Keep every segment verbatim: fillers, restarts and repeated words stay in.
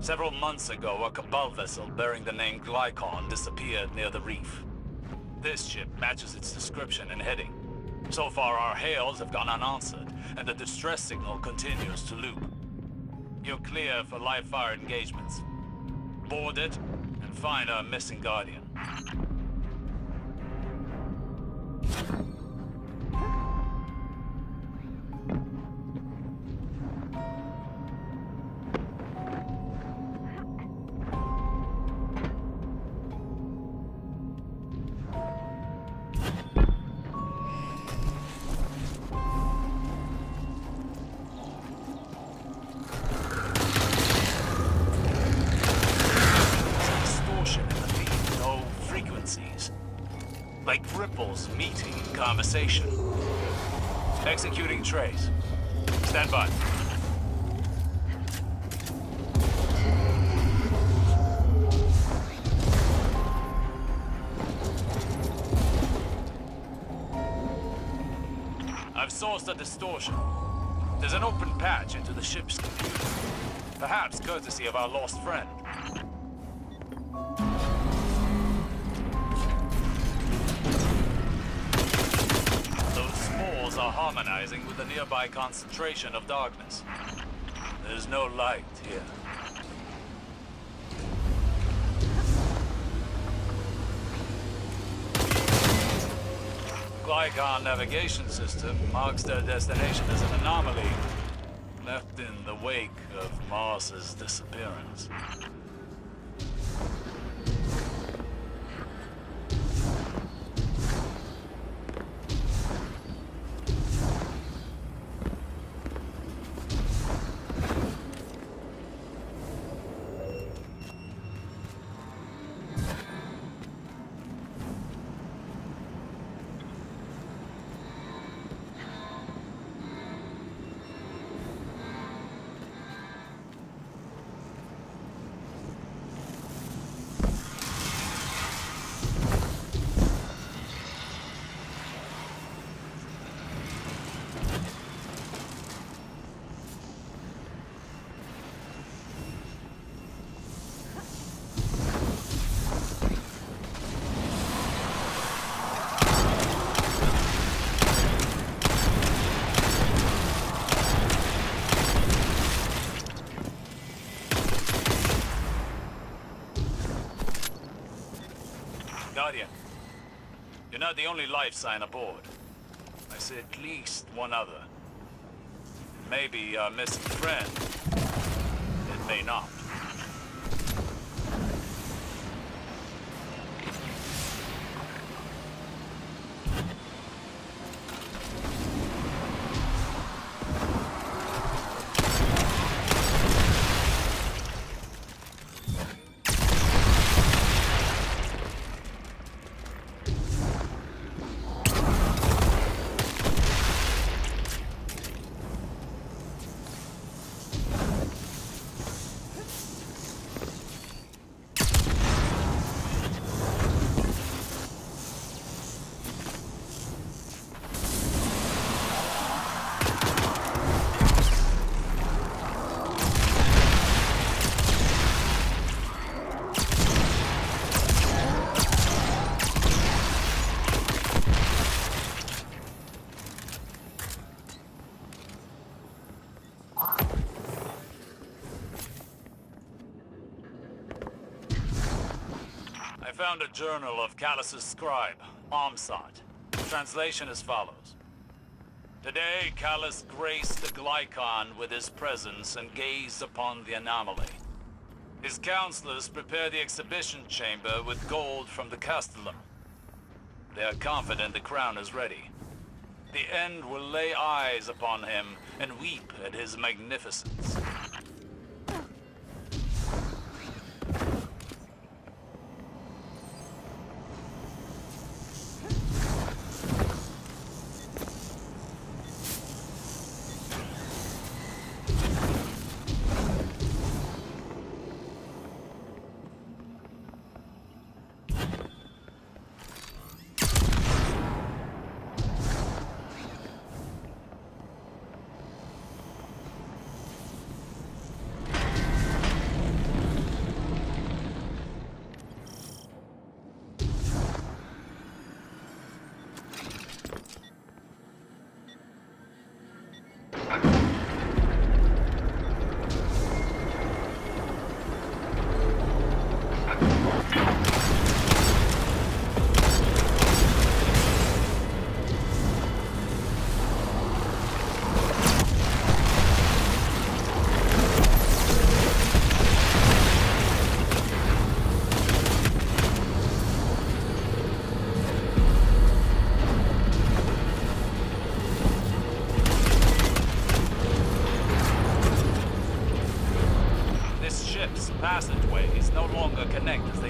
Several months ago, a Cabal vessel bearing the name Glykon disappeared near the reef. This ship matches its description and heading. So far, our hails have gone unanswered, and the distress signal continues to loop. You're clear for live-fire engagements. Board it, and find our missing Guardian. Like ripples meeting in conversation. Executing trace. Stand by. I've sourced a distortion. There's an open patch into the ship's computer. Perhaps courtesy of our lost friend. Are harmonizing with the nearby concentration of darkness. There's no light here. Glykon navigation system marks their destination as an anomaly left in the wake of Mars's disappearance. Guardian, you're not the only life sign aboard. I see at least one other. Maybe our missing friend. It may not. I found a journal of Callus's scribe, Armsot. Translation as follows. Today, Callus graced the Glykon with his presence and gazed upon the anomaly. His counselors prepare the exhibition chamber with gold from the Castellum. They are confident the crown is ready. The end will lay eyes upon him and weep at his magnificence.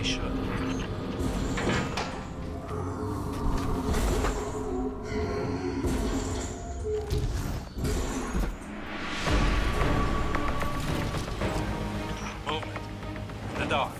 should. Movement. In the dark.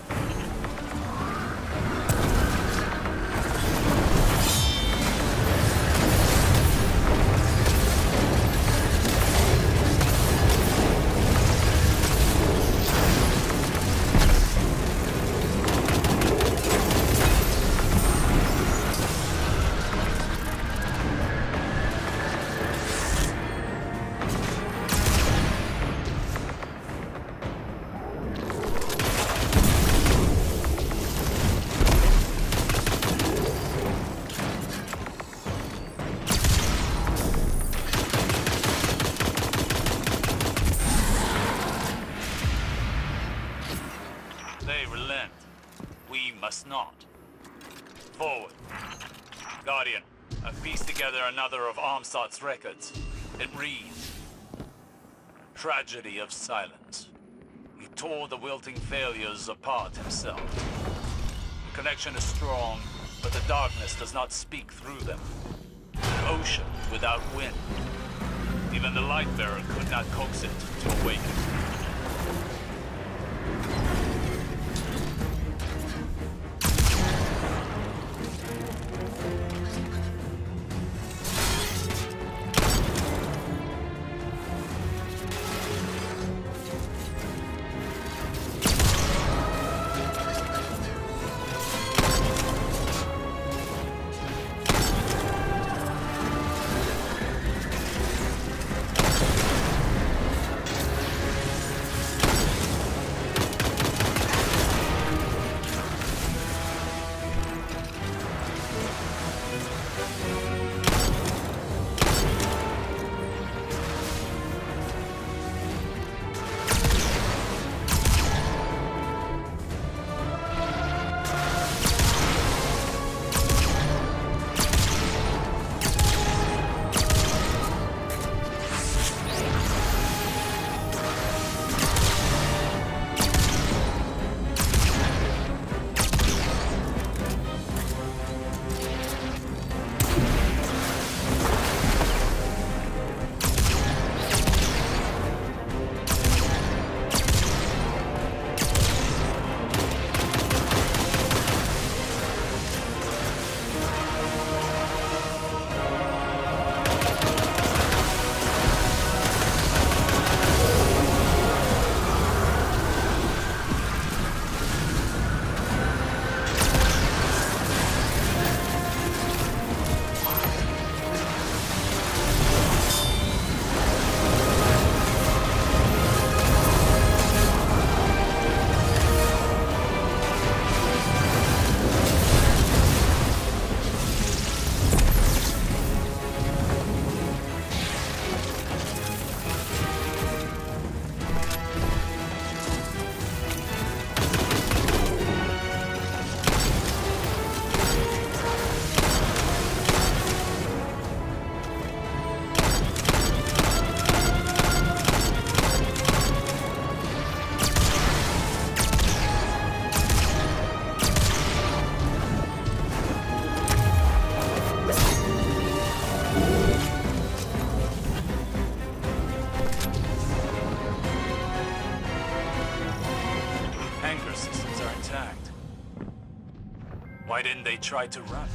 They relent. We must not. Forward. Guardian, I've pieced together another of Armsat's records. It reads, Tragedy of Silence. He tore the wilting failures apart himself. The connection is strong, but the darkness does not speak through them. An ocean without wind. Even the Lightbearer could not coax it to awaken. Why didn't they try to run?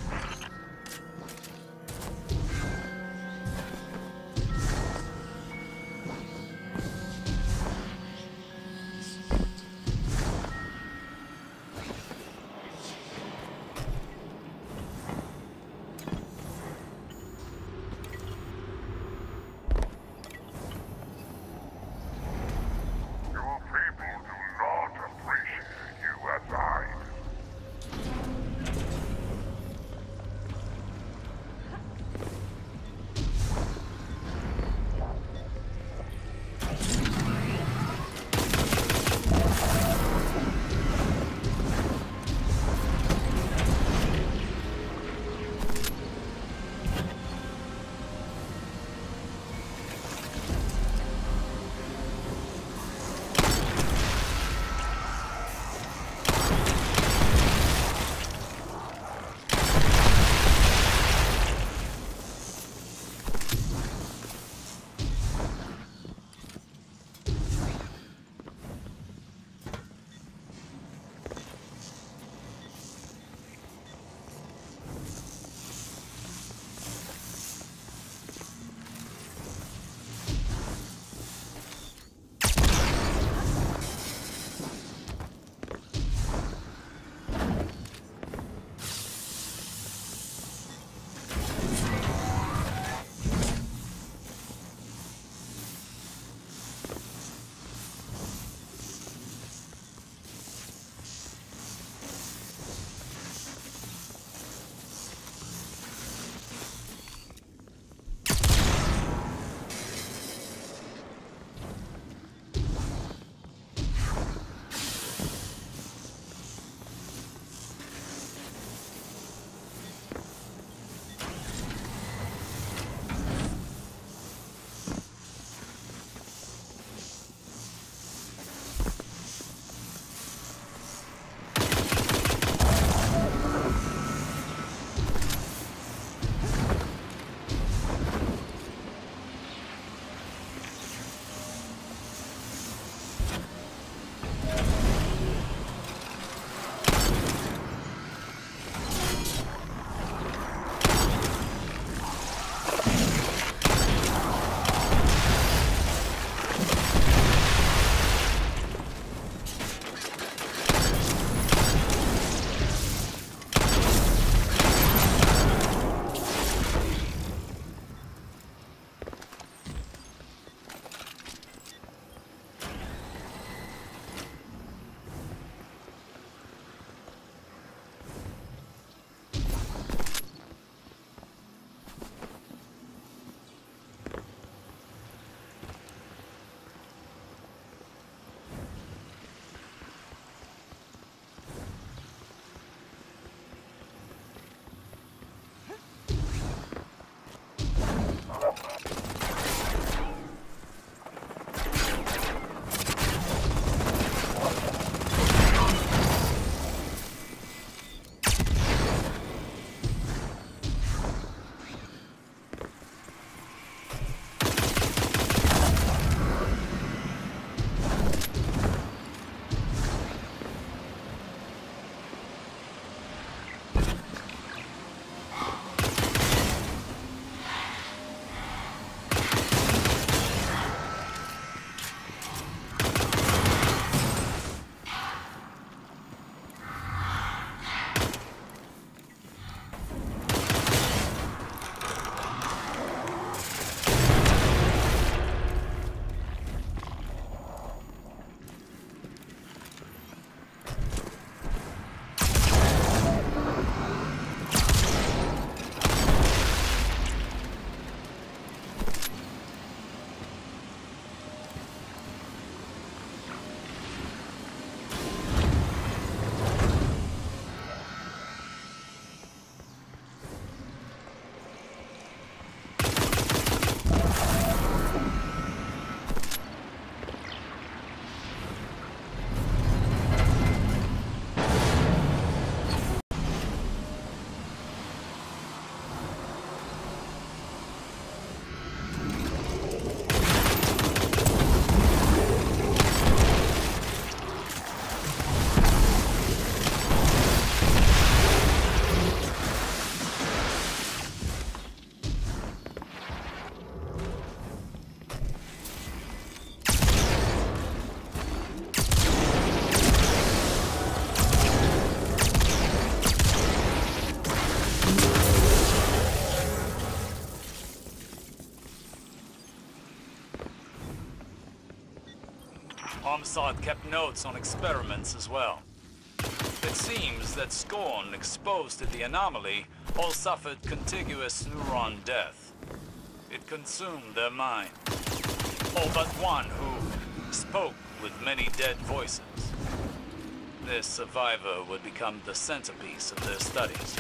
Omsad kept notes on experiments as well. It seems that Scorn exposed to the anomaly all suffered contiguous neuron death. It consumed their mind. All but one who spoke with many dead voices. This survivor would become the centerpiece of their studies.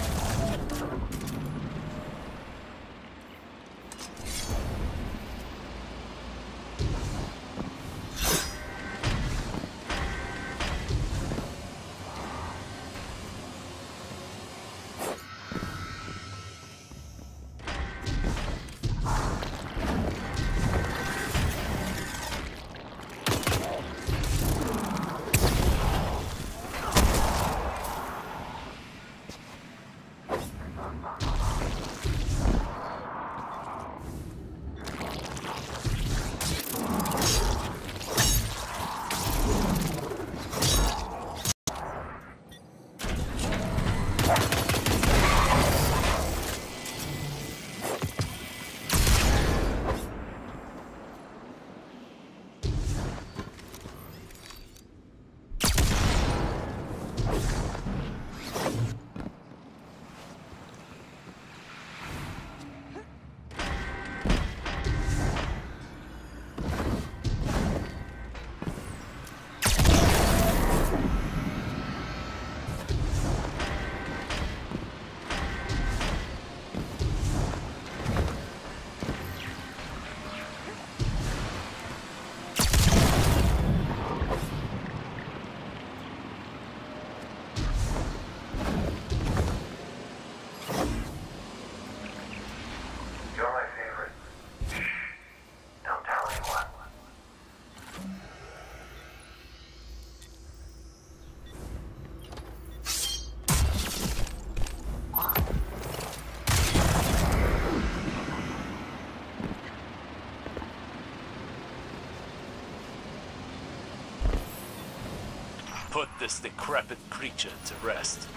Put this decrepit creature to rest.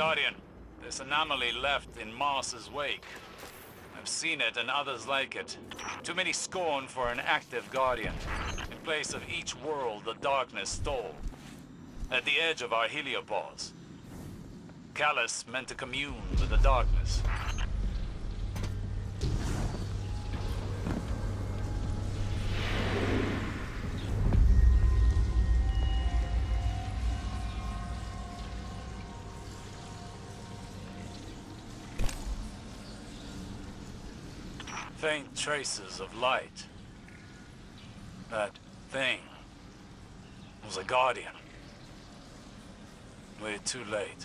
Guardian, this anomaly left in Mars's wake. I've seen it and others like it. Too many scorn for an active Guardian. In place of each world the darkness stole. At the edge of our heliopause. Callus meant to commune with the darkness. Faint traces of light. That thing was a Guardian. We're too late.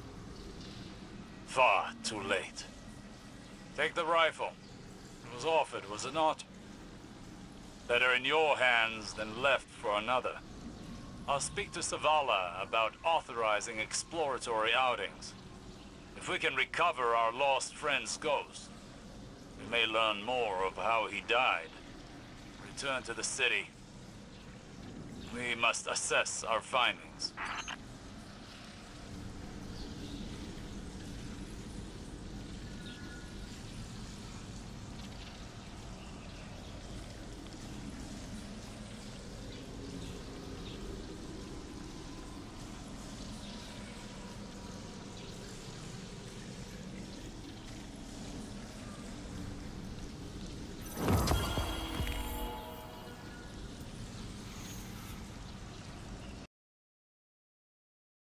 Far too late. Take the rifle. It was offered, was it not? Better in your hands than left for another. I'll speak to Savala about authorizing exploratory outings. If we can recover our lost friend's ghost, we may learn more of how he died. Return to the city. We must assess our findings.